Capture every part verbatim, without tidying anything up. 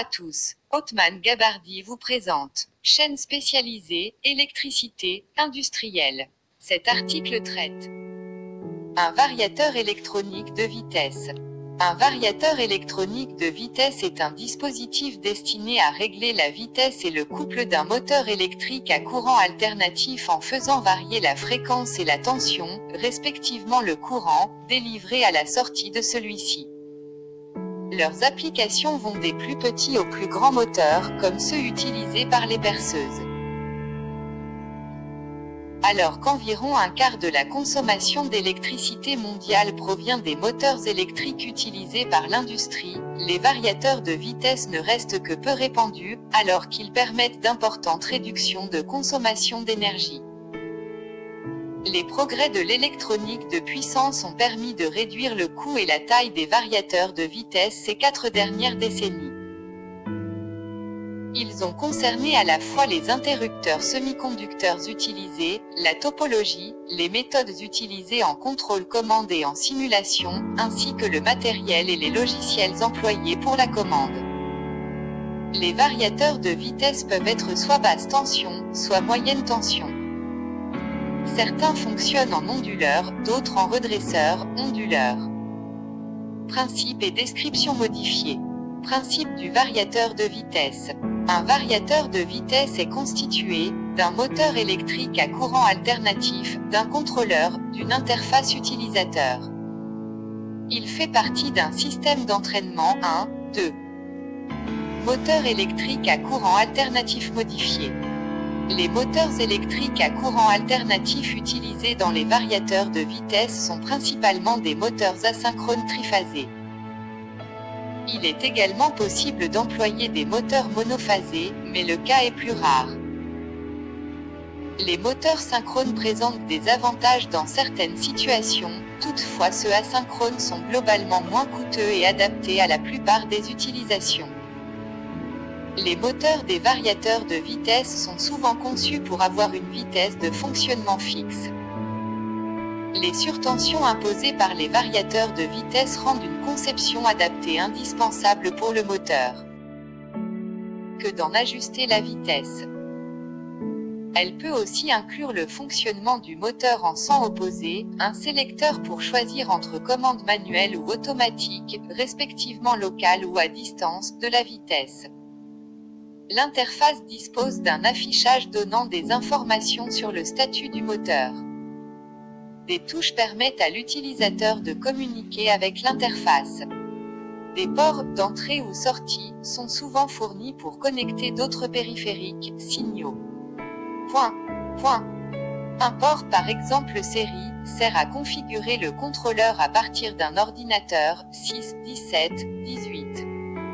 à tous, Othman Gabardi vous présente, chaîne spécialisée, électricité, industrielle. Cet article traite un variateur électronique de vitesse. Un variateur électronique de vitesse est un dispositif destiné à régler la vitesse et le couple d'un moteur électrique à courant alternatif en faisant varier la fréquence et la tension, respectivement le courant, délivré à la sortie de celui-ci. Leurs applications vont des plus petits aux plus grands moteurs, comme ceux utilisés par les perceuses. Alors qu'environ un quart de la consommation d'électricité mondiale provient des moteurs électriques utilisés par l'industrie, les variateurs de vitesse ne restent que peu répandus, alors qu'ils permettent d'importantes réductions de consommation d'énergie. Les progrès de l'électronique de puissance ont permis de réduire le coût et la taille des variateurs de vitesse ces quatre dernières décennies. Ils ont concerné à la fois les interrupteurs semi-conducteurs utilisés, la topologie, les méthodes utilisées en contrôle commande et en simulation, ainsi que le matériel et les logiciels employés pour la commande. Les variateurs de vitesse peuvent être soit basse tension, soit moyenne tension. Certains fonctionnent en onduleur, d'autres en redresseur, onduleur. Principe et description modifiée. Principe du variateur de vitesse. Un variateur de vitesse est constitué d'un moteur électrique à courant alternatif, d'un contrôleur, d'une interface utilisateur. Il fait partie d'un système d'entraînement un, deux. Moteur électrique à courant alternatif modifié. Les moteurs électriques à courant alternatif utilisés dans les variateurs de vitesse sont principalement des moteurs asynchrones triphasés. Il est également possible d'employer des moteurs monophasés, mais le cas est plus rare. Les moteurs synchrones présentent des avantages dans certaines situations, toutefois ceux asynchrones sont globalement moins coûteux et adaptés à la plupart des utilisations. Les moteurs des variateurs de vitesse sont souvent conçus pour avoir une vitesse de fonctionnement fixe. Les surtensions imposées par les variateurs de vitesse rendent une conception adaptée indispensable pour le moteur. Que d'en ajuster la vitesse. Elle peut aussi inclure le fonctionnement du moteur en sens opposé, un sélecteur pour choisir entre commande manuelle ou automatique, respectivement locale ou à distance, de la vitesse. L'interface dispose d'un affichage donnant des informations sur le statut du moteur. Des touches permettent à l'utilisateur de communiquer avec l'interface. Des ports d'entrée ou sortie sont souvent fournis pour connecter d'autres périphériques, signaux. Point. Point. Un port par exemple série sert à configurer le contrôleur à partir d'un ordinateur six, dix-sept, dix-huit.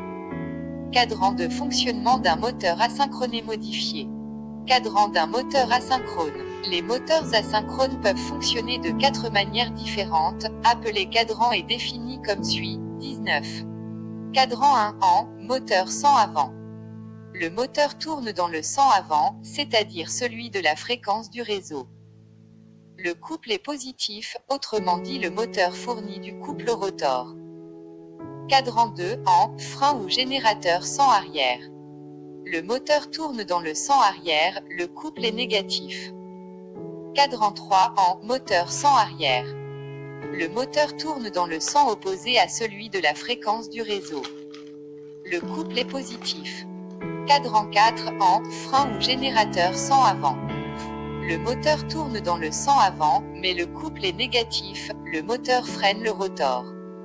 Cadran de fonctionnement d'un moteur asynchrone modifié. Cadran d'un moteur asynchrone. Les moteurs asynchrones peuvent fonctionner de quatre manières différentes, appelé cadran est défini comme suit, dix-neuf. Cadran un en, moteur sans avant. Le moteur tourne dans le sens avant, c'est-à-dire celui de la fréquence du réseau. Le couple est positif, autrement dit le moteur fournit du couple rotor. Cadran deux en, frein ou générateur sans arrière. Le moteur tourne dans le sens arrière, le couple est négatif. Cadran trois en, moteur sans arrière. Le moteur tourne dans le sens opposé à celui de la fréquence du réseau. Le couple est positif. Cadran quatre en, frein ou générateur sans avant. Le moteur tourne dans le sens avant, mais le couple est négatif, le moteur freine le rotor.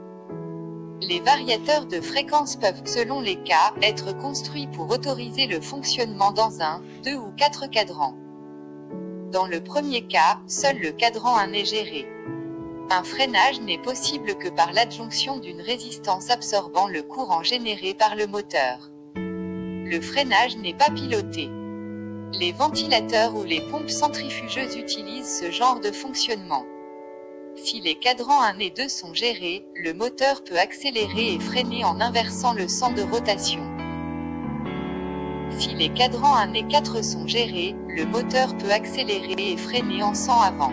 Les variateurs de fréquence peuvent, selon les cas, être construits pour autoriser le fonctionnement dans un, deux ou quatre cadrans. Dans le premier cas, seul le cadran un est géré. Un freinage n'est possible que par l'adjonction d'une résistance absorbant le courant généré par le moteur. Le freinage n'est pas piloté. Les ventilateurs ou les pompes centrifugeuses utilisent ce genre de fonctionnement. Si les cadrans un et deux sont gérés, le moteur peut accélérer et freiner en inversant le sens de rotation. Si les cadrans un et quatre sont gérés, le moteur peut accélérer et freiner en sens avant.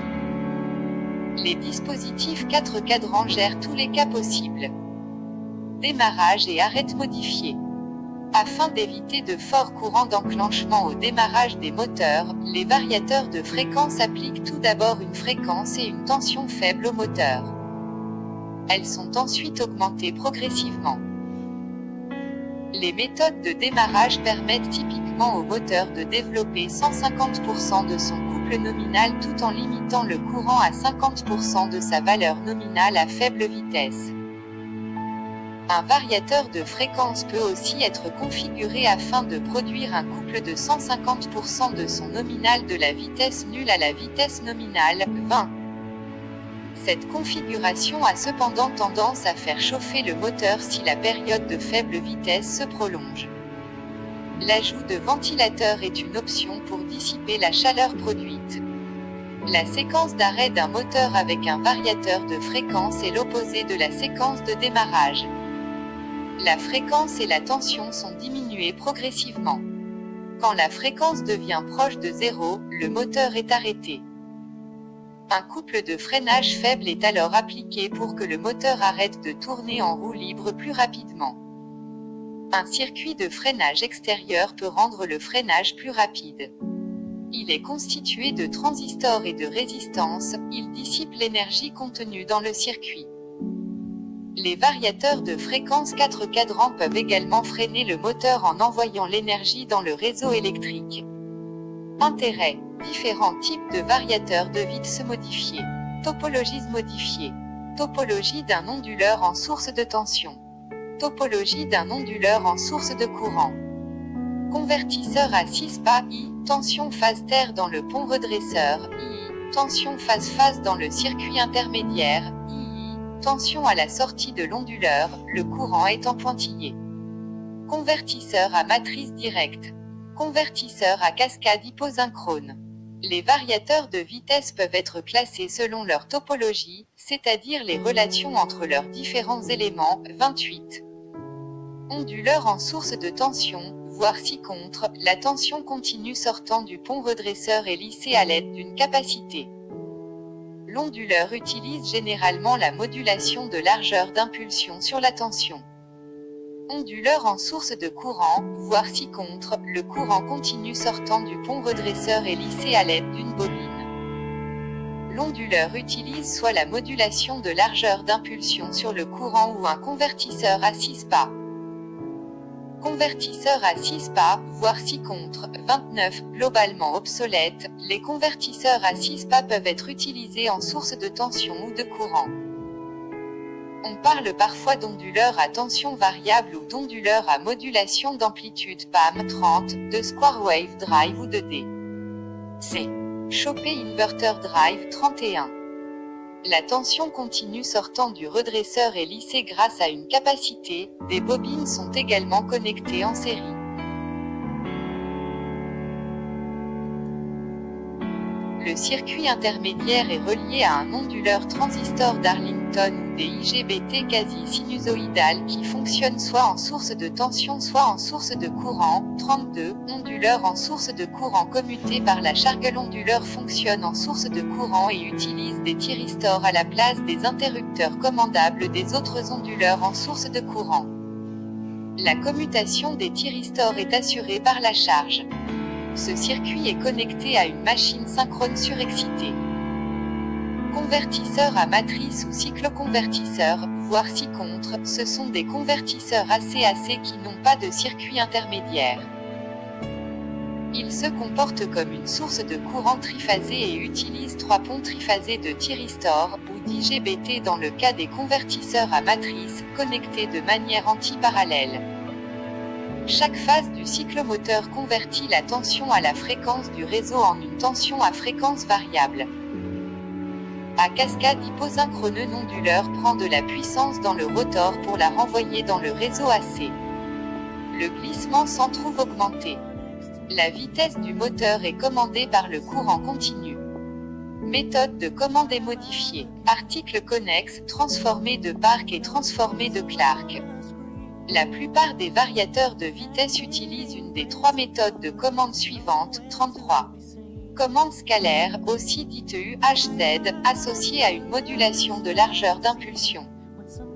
Les dispositifs quatre cadrans gèrent tous les cas possibles. Démarrage et arrêt modifié. Afin d'éviter de forts courants d'enclenchement au démarrage des moteurs, les variateurs de fréquence appliquent tout d'abord une fréquence et une tension faible au moteur. Elles sont ensuite augmentées progressivement. Les méthodes de démarrage permettent typiquement au moteur de développer cent cinquante pour cent de son couple nominal tout en limitant le courant à cinquante pour cent de sa valeur nominale à faible vitesse. Un variateur de fréquence peut aussi être configuré afin de produire un couple de cent cinquante pour cent de son nominal de la vitesse nulle à la vitesse nominale, vingt. Cette configuration a cependant tendance à faire chauffer le moteur si la période de faible vitesse se prolonge. L'ajout de ventilateur est une option pour dissiper la chaleur produite. La séquence d'arrêt d'un moteur avec un variateur de fréquence est l'opposé de la séquence de démarrage. La fréquence et la tension sont diminuées progressivement. Quand la fréquence devient proche de zéro, le moteur est arrêté. Un couple de freinage faible est alors appliqué pour que le moteur arrête de tourner en roue libre plus rapidement. Un circuit de freinage extérieur peut rendre le freinage plus rapide. Il est constitué de transistors et de résistances, il dissipe l'énergie contenue dans le circuit. Les variateurs de fréquence quatre cadrans peuvent également freiner le moteur en envoyant l'énergie dans le réseau électrique. Intérêt. Différents types de variateurs de Vitesse modifiés. Topologies modifiées. Topologie d'un onduleur en source de tension. Topologie d'un onduleur en source de courant. Convertisseur à six pas I, tension phase terre dans le pont redresseur, I, tension phase-phase dans le circuit intermédiaire, I, tension à la sortie de l'onduleur, le courant étant pointillé. Convertisseur à matrice directe. Convertisseur à cascade hyposynchrone. Les variateurs de vitesse peuvent être classés selon leur topologie, c'est-à-dire les relations entre leurs différents éléments, vingt-huit. Onduleur en source de tension, voire si contre, la tension continue sortant du pont redresseur est lissée à l'aide d'une capacité. L'onduleur utilise généralement la modulation de largeur d'impulsion sur la tension. Onduleur en source de courant, voire si contre, le courant continu sortant du pont redresseur est lissé à l'aide d'une bobine. L'onduleur utilise soit la modulation de largeur d'impulsion sur le courant ou un convertisseur à six pas. Convertisseur à six pas, voire si contre, vingt-neuf, globalement obsolète, les convertisseurs à six pas peuvent être utilisés en source de tension ou de courant. On parle parfois d'onduleur à tension variable ou d'onduleur à modulation d'amplitude P A M trente, de Square Wave Drive ou de D C. Chopé Inverter Drive trente et un. La tension continue sortant du redresseur est lissée grâce à une capacité, des bobines sont également connectées en série. Le circuit intermédiaire est relié à un onduleur transistor d'Arlington ou des I G B T quasi-sinusoïdales qui fonctionnent soit en source de tension soit en source de courant. trente-deux. Onduleur en source de courant commuté par la charge. L'onduleur fonctionne en source de courant et utilise des thyristors à la place des interrupteurs commandables des autres onduleurs en source de courant. La commutation des thyristors est assurée par la charge. Ce circuit est connecté à une machine synchrone surexcitée. Convertisseurs à matrice ou cycloconvertisseurs, voire si contre, ce sont des convertisseurs A C A C qui n'ont pas de circuit intermédiaire. Ils se comportent comme une source de courant triphasé et utilisent trois ponts triphasés de thyristors, ou d'I G B T dans le cas des convertisseurs à matrice, connectés de manière antiparallèle. Chaque phase du cyclomoteur convertit la tension à la fréquence du réseau en une tension à fréquence variable. À cascade hyposynchrone, onduleur prend de la puissance dans le rotor pour la renvoyer dans le réseau A C. Le glissement s'en trouve augmenté. La vitesse du moteur est commandée par le courant continu. Méthode de commande est modifiée. Article connexe, transformé de Park et transformé de Clark. La plupart des variateurs de vitesse utilisent une des trois méthodes de commande suivantes. trente-trois. Commande scalaire, aussi dite U H Z, associée à une modulation de largeur d'impulsion.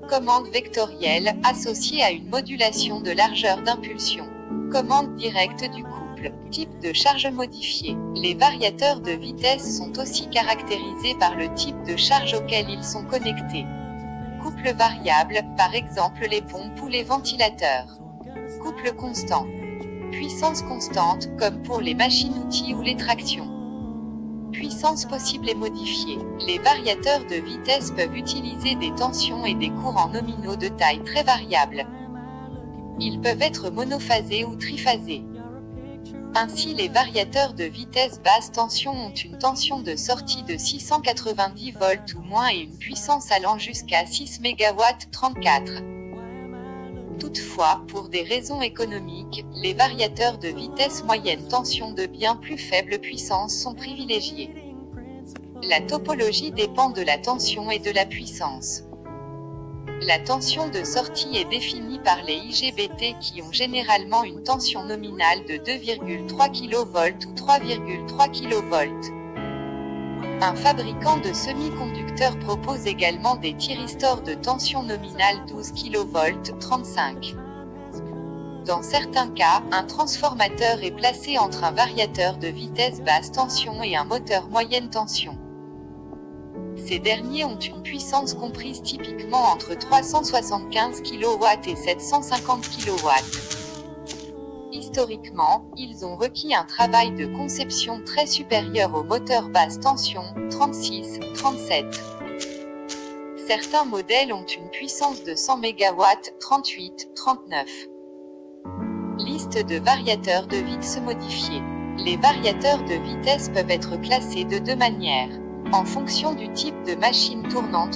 Commande vectorielle, associée à une modulation de largeur d'impulsion. Commande directe du couple. Type de charge modifié. Les variateurs de vitesse sont aussi caractérisés par le type de charge auquel ils sont connectés. Couple variable, par exemple les pompes ou les ventilateurs. Couple constant. Puissance constante, comme pour les machines-outils ou les tractions. Puissance possible et modifiée. Les variateurs de vitesse peuvent utiliser des tensions et des courants nominaux de taille très variable. Ils peuvent être monophasés ou triphasés. Ainsi, les variateurs de vitesse basse tension ont une tension de sortie de six cent quatre-vingt-dix volts ou moins et une puissance allant jusqu'à six mégawatts trente-quatre. Toutefois, pour des raisons économiques, les variateurs de vitesse moyenne tension de bien plus faible puissance sont privilégiés. La topologie dépend de la tension et de la puissance. La tension de sortie est définie par les I G B T qui ont généralement une tension nominale de deux virgule trois kilovolts ou trois virgule trois kilovolts. Un fabricant de semi-conducteurs propose également des thyristors de tension nominale douze kilovolts trente-cinq. Dans certains cas, un transformateur est placé entre un variateur de vitesse basse tension et un moteur moyenne tension. Ces derniers ont une puissance comprise typiquement entre trois cent soixante-quinze kilowatts et sept cent cinquante kilowatts. Historiquement, ils ont requis un travail de conception très supérieur aux moteurs basse tension, trente-six, trente-sept. Certains modèles ont une puissance de cent mégawatts, trente-huit, trente-neuf. Liste de variateurs de vitesse modifiés. Les variateurs de vitesse peuvent être classés de deux manières. En fonction du type de machine tournante